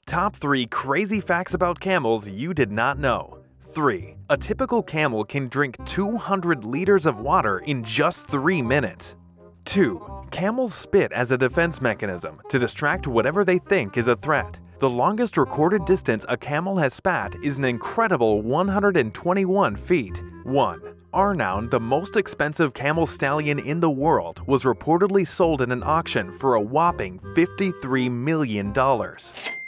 Top 3 crazy facts about camels you did not know. 3. A typical camel can drink 200 liters of water in just 3 minutes. 2. Camels spit as a defense mechanism to distract whatever they think is a threat. The longest recorded distance a camel has spat is an incredible 121 feet. 1. Arnoun, the most expensive camel stallion in the world, was reportedly sold in an auction for a whopping $53 million.